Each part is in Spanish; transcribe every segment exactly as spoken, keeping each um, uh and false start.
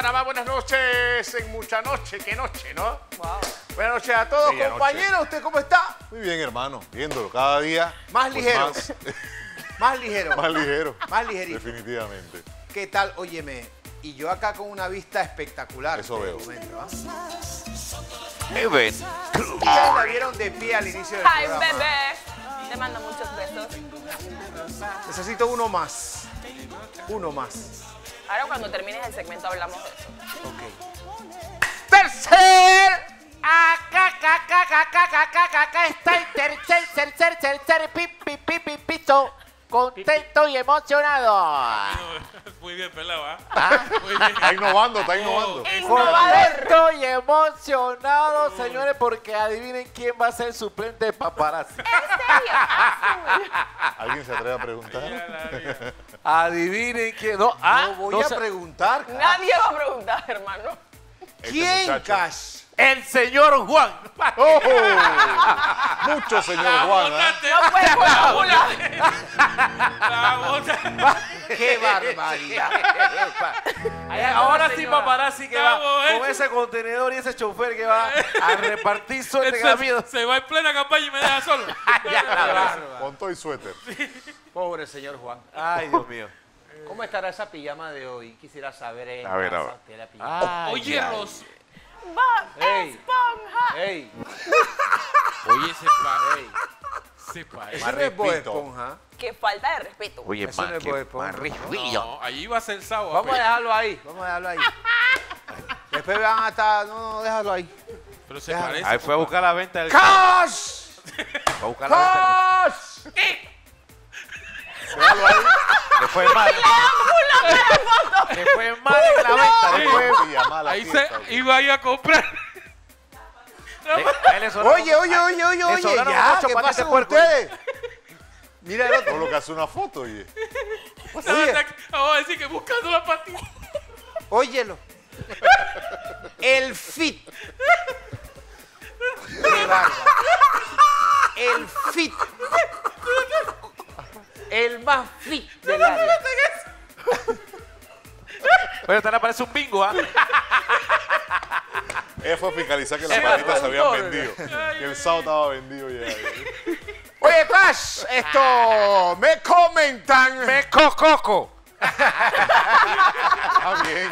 Panamá, buenas noches. En mucha noche, qué noche, ¿no? Wow. Buenas noches a todos, Bella compañero. noche. ¿Usted cómo está? Muy bien, hermano. Viéndolo cada día. Más pues, ligero. Más, Más ligero. más ligero. Más ligerito. Definitivamente. ¿Qué tal? Óyeme, y yo acá con una vista espectacular. Eso veo. Momento, ¿ah? Even. Ustedes la vieron de pie al inicio del Hi, programa. bebé. Te mando muchos besos. Necesito uno más. Uno más. Ahora cuando termines el segmento hablamos de eso. Ok. Tercer. Acá, acá, acá, acá, acá, acá, acá, acá está el tercer, tercer, tercer, pi, pi, pi, pi, pito. Contento y emocionado. Muy bien, pelado, ¿ah? ¿Ah? Muy bien. Está innovando, está innovando. Contento y emocionado, señores, porque adivinen quién va a ser suplente de paparazzi. ¿Alguien se atreve a preguntar? Ya la vida. Adivinen quién. No, ah, No voy no a se- preguntar. Nadie va a preguntar, hermano. Este ¿Quién, muchacho. Cash? El señor Juan. ¡Oh! Mucho, señor La Juan. ¿ah? botaste. No puedes coagular. La botaste. ¡Qué barbaridad! Ay, ahora sí, paparazzi, que va Estamos con hechos. ese contenedor y ese chofer que va a repartir suerte Ese camino. se va en plena campaña y me deja solo. Con todo y suéter. Pobre señor Juan. Ay, Dios mío. ¿Cómo estará esa pijama de hoy? Quisiera saber en A ver, casa a ver. usted la pijama. Ay, Oye, ay. Ros. Bob Ey. Esponja. ¡Ey! Oye, se parece. ey. Se parece. Eso no es Bob repito. Esponja. Qué falta de respeto. Oye, Eso no man, es qué Bob Esponja. marrillo. No, allí va a ser sábado. Vamos a dejarlo ahí. Vamos a dejarlo ahí. Después van a estar... No, no, déjalo ahí. Pero se Déjalo. parece. Ahí fue a buscar la venta del... ¡Cash! Fue a buscar la venta ¡Cash! del... Le fue mal. Le fue mal en la venta. Le fue... Pijama a la Ahí fiesta. se iba a ir a comprar. Le- le sonaron- Oye, oye, oye, oye, le oye. sobraron Ya, ocho ¿qué paquetes pasa de con puerco. ustedes? Mira el otro. Por lo que hace una foto, oye. Oye. Vamos a decir que buscando la patita. Óyelo. El fit. Qué bárbaro. El fit. El más fit del área. Oye, usted le parece un bingo, ¿ah? Ella fue a fiscalizar que las Sí, patitas se habían productor. vendido. Que el sábado estaba vendido ya. Oye, Cash, esto me comentan. Me cococo. Ah, bien.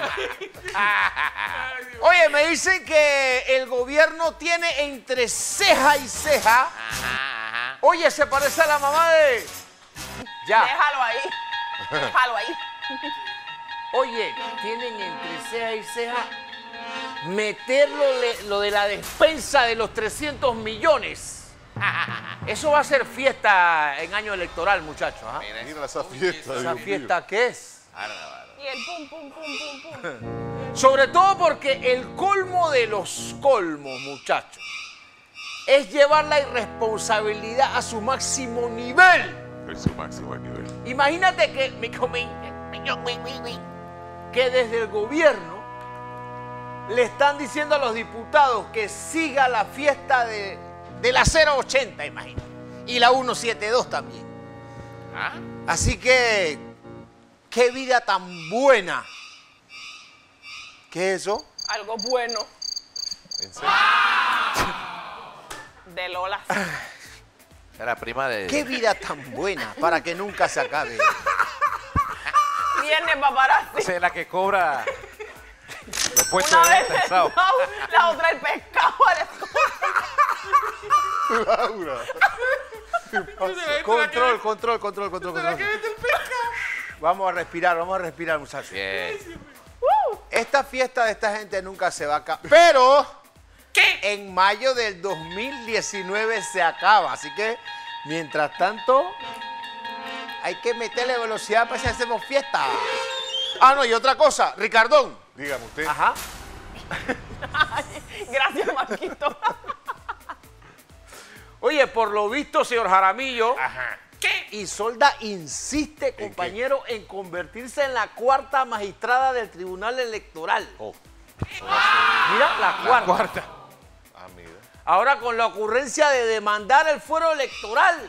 Oye, me dicen que el gobierno tiene entre ceja y ceja. Oye, se parece a la mamá de. Ya. Déjalo ahí. Déjalo ahí. Oye, tienen entre ceja y ceja meterlo le- lo de la despensa de los trescientos millones. Eso va a ser fiesta en año electoral, muchachos. ¿ah? Mira esa fiesta. ¿Esa Dios mío. fiesta qué es? Y el pum, pum, pum, pum, pum. Sobre todo porque el colmo de los colmos, muchachos, es llevar la irresponsabilidad a su máximo nivel. Es su máximo nivel. Imagínate que, me comen- que desde el gobierno le están diciendo a los diputados que siga la fiesta de, de la cero ochenta, imagínate, y la ciento setenta y dos también. Así que, qué vida tan buena. ¿Qué es eso? Algo bueno ¿En serio? de Lola. Era prima de... Qué vida tan buena para que nunca se acabe. Viene paparazzi. Esa es la que cobra los puestos Una de vez venta el el sábado. pescado, la otra el pescado al escoba. Laura. Control, control, control, control, control. Vamos a respirar, vamos a respirar, muchachos. Bien. Esta fiesta de esta gente nunca se va a acabar. Pero en mayo del dos mil diecinueve se acaba. Así que, mientras tanto, hay que meterle velocidad para si hacemos fiesta. Ah, no, y otra cosa, Ricardón. Dígame usted. Ajá. Gracias, Marquito. Oye, por lo visto, señor Jaramillo, Isolda insiste, compañero, en convertirse en la cuarta magistrada del Tribunal Electoral. Oh. Mira, la cuarta. Cuarta. Ah, mira. Ahora con la ocurrencia de demandar el fuero electoral.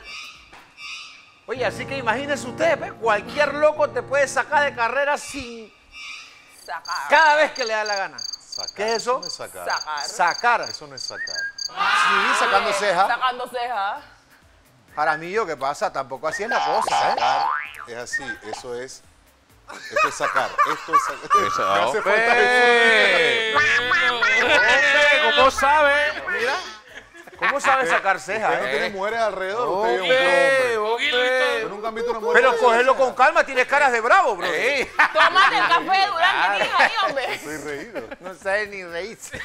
Oye, así que imagínense ustedes, ¿ve? Cualquier loco te puede sacar de carrera sin, Sacar. Cada vez que le da la gana. Sacar. ¿Qué es eso? No es sacar. Sacar. Sacar. Eso no es sacar. Sí, sacando ceja. Sacando cejas. Jaramillo, ¿qué pasa? Tampoco así es la cosa, ¿eh? Sacar es así. Eso es. Esto es sacar. Esto es sacar. Eso, Me hace falta hombre. eso. ¿Cómo sabe? Mira. ¿Cómo sabe sacar ceja, Usted no eh? tiene mujeres alrededor. Usted es un Hombre, hombre. hombre. Yo nunca han visto una mujer. Pero que saque cógelo ceja. con calma, tienes caras de bravo, bro. Tómate el café Durán que tienes ahí, hombre. Estoy reído. No sabes ni reírse.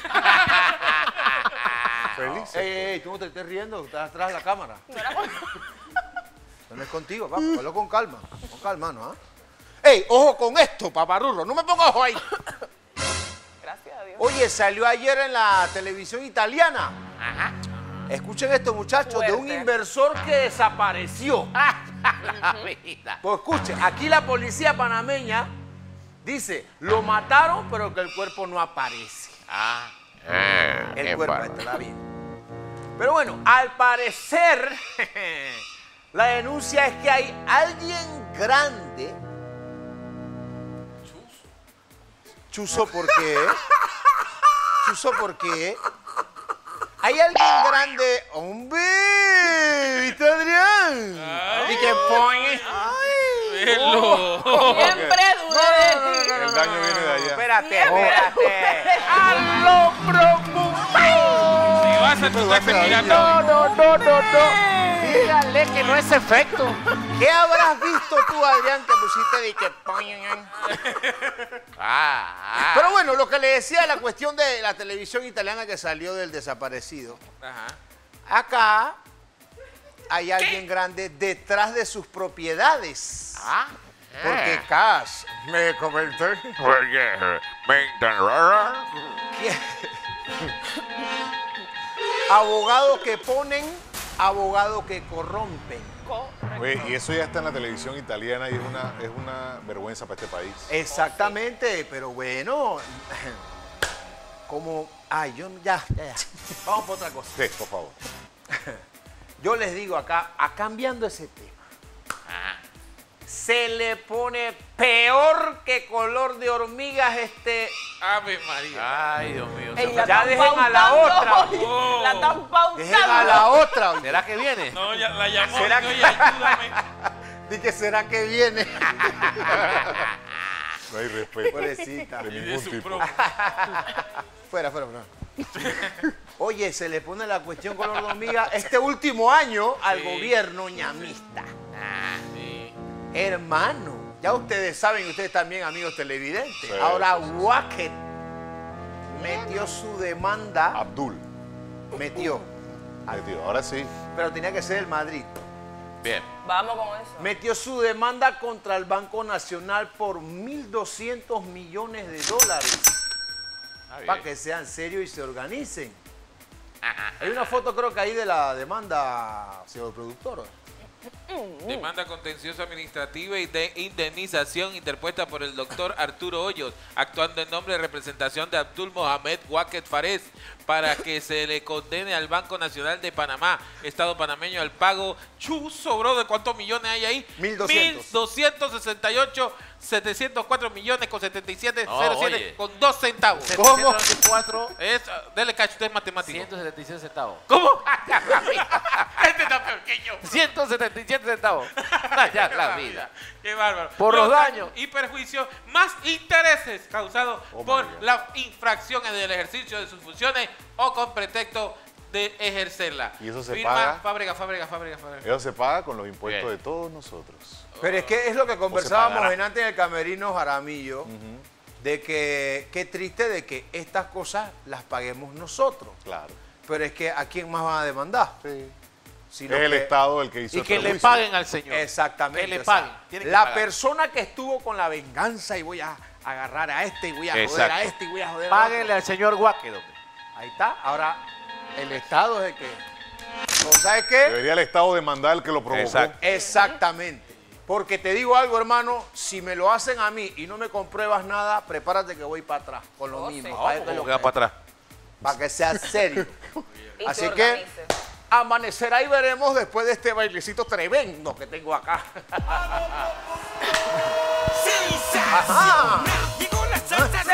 Feliz. Ey, ey, tú no te estés riendo, estás atrás de la cámara. No era con- No es contigo, papá, cógelo con calma. Con calma, ¿no? ¿Ah? Ey, ojo con esto, paparrurro. No me pongas ojo ahí. Gracias a Dios. Oye, salió ayer en la televisión italiana. Escuchen esto, muchachos, de un Fuerte. inversor que desapareció. La vida. Pues escuchen, aquí la policía panameña dice, lo mataron, pero que el cuerpo no aparece. Ah. El cuerpo está bien. Pero bueno, al parecer, la denuncia es que hay alguien grande. Chuzo, ¿por qué? Chuzo, ¿por qué? Hay alguien grande. ¡Hombre! ¿Viste, Adrián? Y que pone. Velo. Siempre dudé de ti. El daño viene de allá. Espérate, espérate. ¡A lo profundo! Si vas a tu taxi No, girando. No, no, no, no. Dígale que no es efecto. ¿Qué habrás visto tú, Adrián, que pusiste de que... Ah, ah. Pero bueno, lo que le decía de la cuestión de la televisión italiana que salió del desaparecido. Ajá. Acá hay alguien grande detrás de sus propiedades. Ah. Porque Cash me comentó que abogados que ponen, abogados que corrompen. Correcto. Oye, y eso ya está en la televisión italiana y es una, es una vergüenza para este país. Exactamente, pero bueno, como... Ay, yo ya, ya, ya. Vamos por otra cosa. Sí, por favor. Yo les digo acá, a cambiando ese tema, se le pone peor que color de hormigas este... Ave María. Ay, Dios mío. Ey, la Ya están dejen a la pautando otra. hoy. Oh. La están pautando. Dejen a la otra. oye. ¿Será que viene? No, ya la llamó. ¿Será dijo, que- "Oye, ayúdame". Di que será que viene. No hay respeto Pobrecita. de Y de ningún su tipo. propio. Fuera, fuera, fuera. Oye, se le pone la cuestión color de hormiga este último año al Sí. gobierno ñamista. Sí. Hermano, ya ustedes saben, ustedes también, amigos televidentes. Sí, Ahora sí, sí. Wacket metió su demanda. Abdul. Metió. Metido. Ahora sí. Pero tenía que ser el Madrid. Bien. Vamos con eso. Metió su demanda contra el Banco Nacional por mil doscientos millones de dólares. Está bien. Para que sean serios y se organicen. Hay una foto, creo que ahí, de la demanda, señor productor. Demanda contenciosa administrativa y de indemnización interpuesta por el doctor Arturo Hoyos, actuando en nombre de representación de Abdul Mohamed Wacket Fares, para que se le condene al Banco Nacional de Panamá, Estado panameño, al pago chuzo, bro, ¿de cuántos millones hay ahí? mil doscientos. mil doscientos sesenta y ocho, setecientos cuatro millones con setenta y siete, No, cero siete, oye. con dos centavos. ¿Cómo? ciento veinticuatro, Es, dele cacho, usted es matemático. ciento setenta y siete centavos. ¿Cómo? Este está peor que yo. ciento setenta y siete centavos. Ya la vida. Qué bárbaro. Por los daños. Y perjuicios más intereses causados Oh, por my God. la infracción en el ejercicio de sus funciones o con pretexto de ejercerla. ¿Y eso se Firma paga? Fábrica, fábrica, fábrica, fábrica. Eso se paga con los impuestos Bien. de todos nosotros. Pero es que es lo que conversábamos pagará. en antes en el camerino Jaramillo, de que qué triste de que estas cosas las paguemos nosotros. Claro. Pero es que ¿a quién más van a demandar? Sí. Sino Es el que- Estado el que hizo Y el que le perjuicio. paguen al señor. Exactamente. Que le o sea, paguen. Tienen que la pagar. persona que estuvo con la venganza y voy a agarrar a este y voy a joder Exacto. a este y voy a joder a Páguenle otro. al señor Wacket, hombre. Ahí está. Ahora, el Estado es el que... ¿No sabes qué? Debería el Estado demandar al que lo provocó. Exacto. Exactamente. Porque te digo algo, hermano, si me lo hacen a mí y no me compruebas nada, prepárate que voy para atrás con lo Oh, mismo. sí. para, ¿Cómo queda para atrás? para que sea serio. Y Así se que organice. amanecerá y veremos después de este bailecito tremendo que tengo acá. Sensacional. Llegó la salsa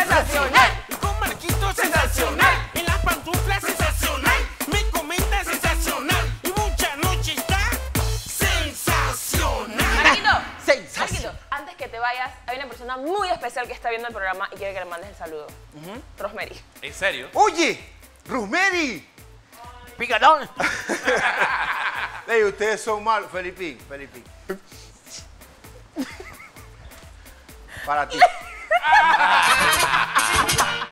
sensacional. Con Marquito sensacional. En las pantuflas sensacional. Me comenta sensacional. Y mucha noche está sensacional. Marquito, Sensación. Marquito, antes que te vayas, hay una persona muy especial que está viendo el programa y quiere que le mandes el saludo. Rosemary. ¿En serio? Oye, Rosemary. Picadón. Ey, ustedes son malos. Felipín, Felipín. Para ti.